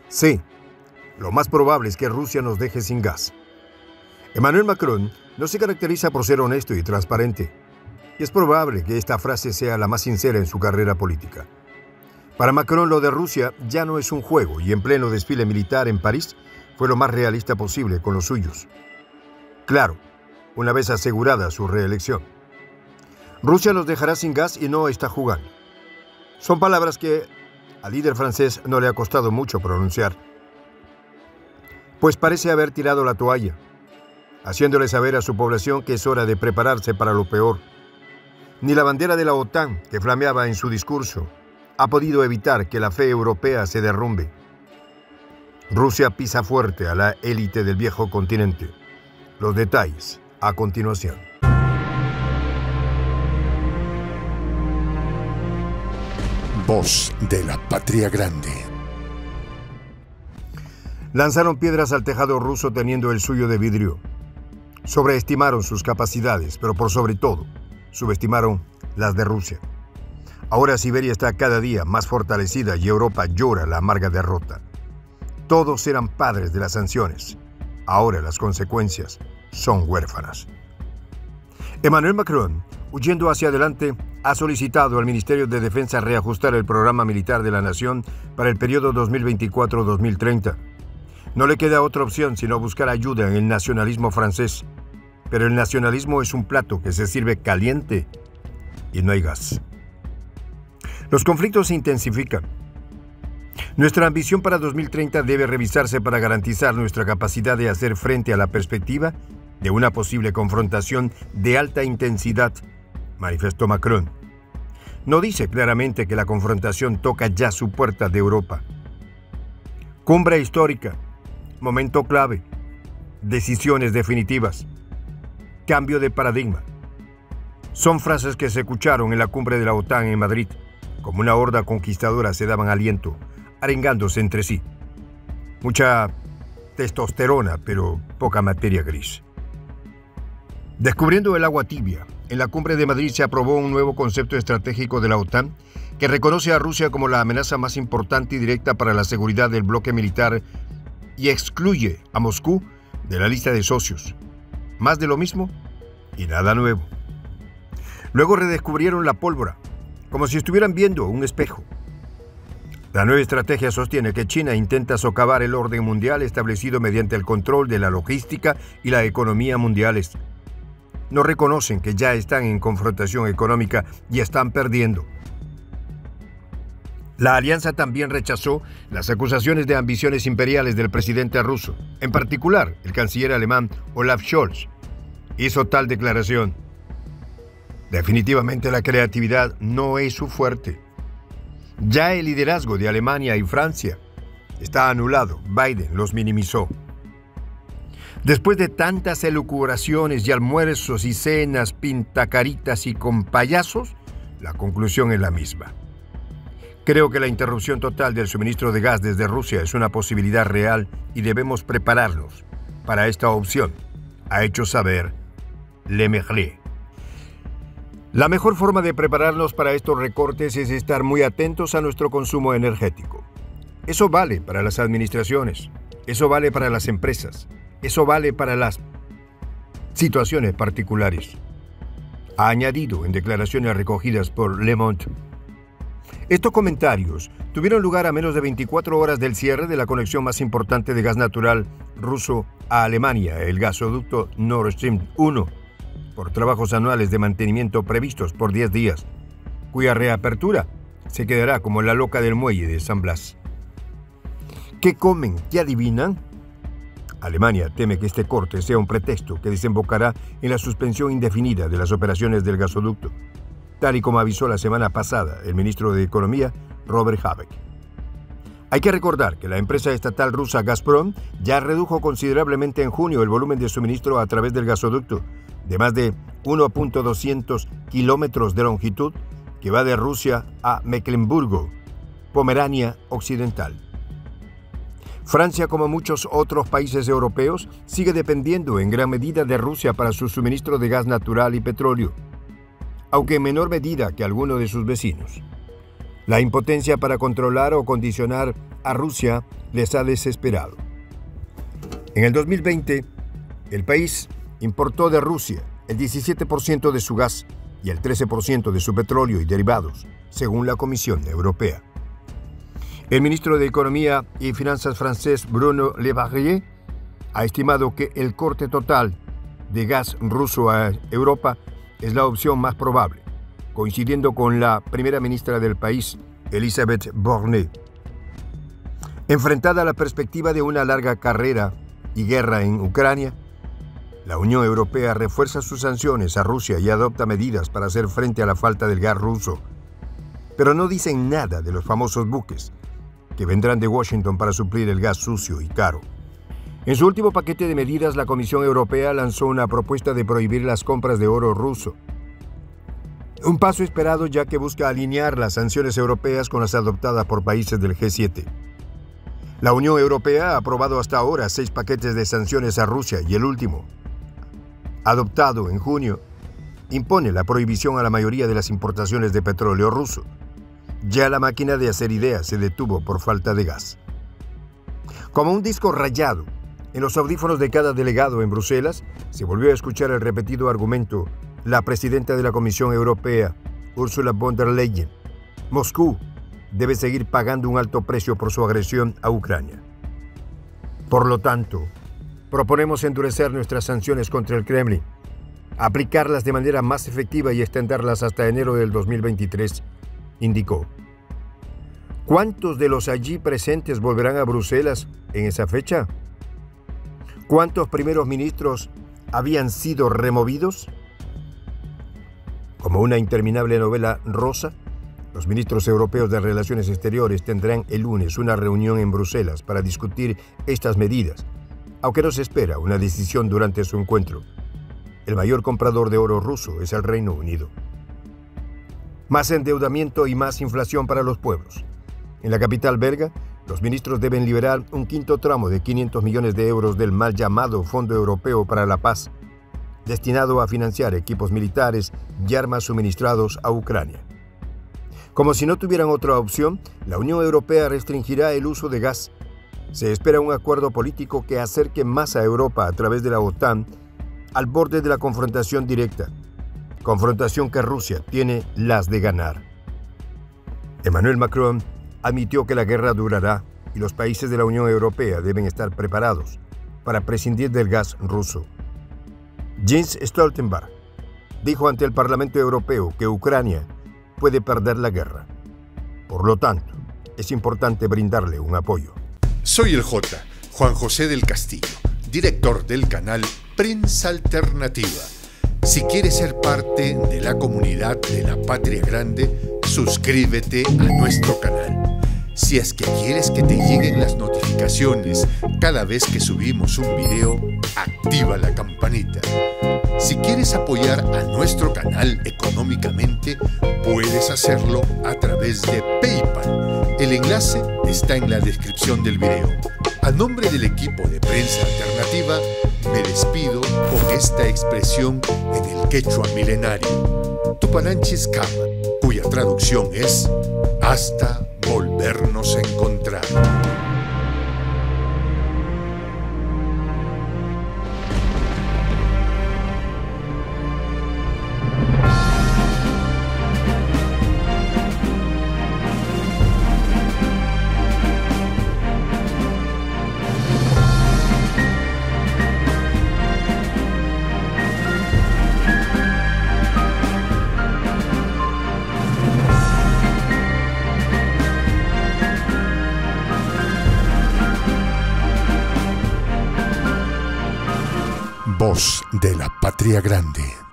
Sí, lo más probable es que Rusia nos deje sin gas. Emmanuel Macron no se caracteriza por ser honesto y transparente, y es probable que esta frase sea la más sincera en su carrera política. Para Macron, lo de Rusia ya no es un juego, y en pleno desfile militar en París fue lo más realista posible con los suyos. Claro, una vez asegurada su reelección. Rusia nos dejará sin gas y no está jugando. Son palabras que al líder francés no le ha costado mucho pronunciar, pues parece haber tirado la toalla, haciéndole saber a su población que es hora de prepararse para lo peor. Ni la bandera de la OTAN, que flameaba en su discurso, ha podido evitar que la fe europea se derrumbe. Rusia pisa fuerte a la élite del viejo continente. Los detalles a continuación. Voz de la Patria Grande. Lanzaron piedras al tejado ruso teniendo el suyo de vidrio. Sobreestimaron sus capacidades, pero por sobre todo, subestimaron las de Rusia. Ahora Siberia está cada día más fortalecida y Europa llora la amarga derrota. Todos eran padres de las sanciones. Ahora las consecuencias son huérfanas. Emmanuel Macron, huyendo hacia adelante, ha solicitado al Ministerio de Defensa reajustar el programa militar de la nación para el periodo 2024-2030. No le queda otra opción sino buscar ayuda en el nacionalismo francés. Pero el nacionalismo es un plato que se sirve caliente y no hay gas. Los conflictos se intensifican. Nuestra ambición para 2030 debe revisarse para garantizar nuestra capacidad de hacer frente a la perspectiva de una posible confrontación de alta intensidad, manifestó Macron. No dice claramente que la confrontación toca ya su puerta de Europa. Cumbre histórica, momento clave, decisiones definitivas, cambio de paradigma. Son frases que se escucharon en la cumbre de la OTAN en Madrid. Como una horda conquistadora se daban aliento, arengándose entre sí. Mucha testosterona, pero poca materia gris. Descubriendo el agua tibia, en la cumbre de Madrid se aprobó un nuevo concepto estratégico de la OTAN que reconoce a Rusia como la amenaza más importante y directa para la seguridad del bloque militar y excluye a Moscú de la lista de socios. Más de lo mismo y nada nuevo. Luego redescubrieron la pólvora, como si estuvieran viendo un espejo. La nueva estrategia sostiene que China intenta socavar el orden mundial establecido mediante el control de la logística y la economía mundiales. No reconocen que ya están en confrontación económica y están perdiendo. La alianza también rechazó las acusaciones de ambiciones imperiales del presidente ruso. En particular, el canciller alemán Olaf Scholz hizo tal declaración: definitivamente la creatividad no es su fuerte. Ya el liderazgo de Alemania y Francia está anulado. Biden los minimizó. Después de tantas elucubraciones y almuerzos y cenas pintacaritas y con payasos, la conclusión es la misma. Creo que la interrupción total del suministro de gas desde Rusia es una posibilidad real y debemos prepararnos para esta opción, ha hecho saber Le Merlet. La mejor forma de prepararnos para estos recortes es estar muy atentos a nuestro consumo energético. Eso vale para las administraciones, eso vale para las empresas, eso vale para las situaciones particulares, ha añadido en declaraciones recogidas por Le Monde. Estos comentarios tuvieron lugar a menos de 24 horas del cierre de la conexión más importante de gas natural ruso a Alemania, el gasoducto Nord Stream 1, por trabajos anuales de mantenimiento previstos por 10 días, cuya reapertura se quedará como la loca del muelle de San Blas. ¿Qué comen? ¿Qué adivinan? Alemania teme que este corte sea un pretexto que desembocará en la suspensión indefinida de las operaciones del gasoducto, tal y como avisó la semana pasada el ministro de Economía, Robert Habeck. Hay que recordar que la empresa estatal rusa Gazprom ya redujo considerablemente en junio el volumen de suministro a través del gasoducto, de más de 1.200 kilómetros de longitud que va de Rusia a Mecklemburgo, Pomerania Occidental. Francia, como muchos otros países europeos, sigue dependiendo en gran medida de Rusia para su suministro de gas natural y petróleo, aunque en menor medida que algunos de sus vecinos. La impotencia para controlar o condicionar a Rusia les ha desesperado. En el 2020, el país importó de Rusia el 17% de su gas y el 13% de su petróleo y derivados, según la Comisión Europea. El ministro de Economía y Finanzas francés Bruno Le Maire ha estimado que el corte total de gas ruso a Europa es la opción más probable, coincidiendo con la primera ministra del país, Elisabeth Borne. Enfrentada a la perspectiva de una larga carrera y guerra en Ucrania, la Unión Europea refuerza sus sanciones a Rusia y adopta medidas para hacer frente a la falta del gas ruso. Pero no dicen nada de los famosos buques que vendrán de Washington para suplir el gas sucio y caro. En su último paquete de medidas, la Comisión Europea lanzó una propuesta de prohibir las compras de oro ruso. Un paso esperado ya que busca alinear las sanciones europeas con las adoptadas por países del G7. La Unión Europea ha aprobado hasta ahora 6 paquetes de sanciones a Rusia y el último, adoptado en junio, impone la prohibición a la mayoría de las importaciones de petróleo ruso. Ya la máquina de hacer ideas se detuvo por falta de gas. Como un disco rayado, en los audífonos de cada delegado en Bruselas se volvió a escuchar el repetido argumento: la presidenta de la Comisión Europea, Ursula von der Leyen: Moscú debe seguir pagando un alto precio por su agresión a Ucrania. Por lo tanto, proponemos endurecer nuestras sanciones contra el Kremlin, aplicarlas de manera más efectiva y extenderlas hasta enero del 2023, indicó. ¿Cuántos de los allí presentes volverán a Bruselas en esa fecha? ¿Cuántos primeros ministros habían sido removidos? Como una interminable novela rosa, los ministros europeos de Relaciones Exteriores tendrán el lunes una reunión en Bruselas para discutir estas medidas, aunque no se espera una decisión durante su encuentro. El mayor comprador de oro ruso es el Reino Unido. Más endeudamiento y más inflación para los pueblos. En la capital belga, los ministros deben liberar un quinto tramo de 500 millones de euros del mal llamado Fondo Europeo para la Paz, destinado a financiar equipos militares y armas suministrados a Ucrania. Como si no tuvieran otra opción, la Unión Europea restringirá el uso de gas. Se espera un acuerdo político que acerque más a Europa a través de la OTAN al borde de la confrontación directa, confrontación que Rusia tiene las de ganar. Emmanuel Macron admitió que la guerra durará y los países de la Unión Europea deben estar preparados para prescindir del gas ruso. Jens Stoltenberg dijo ante el Parlamento Europeo que Ucrania puede perder la guerra. Por lo tanto, es importante brindarle un apoyo. Soy el J, Juan José del Castillo, director del canal Prensa Alternativa. Si quieres ser parte de la comunidad de la Patria Grande, suscríbete a nuestro canal. Si es que quieres que te lleguen las notificaciones cada vez que subimos un video, activa la campanita. Si quieres apoyar a nuestro canal económicamente, puedes hacerlo a través de PayPal. El enlace está en la descripción del video. A nombre del equipo de Prensa Alternativa, me despido con esta expresión en el quechua milenario, Tupananchis Kama, cuya traducción es hasta volvernos a encontrar. Voz de la Patria Grande.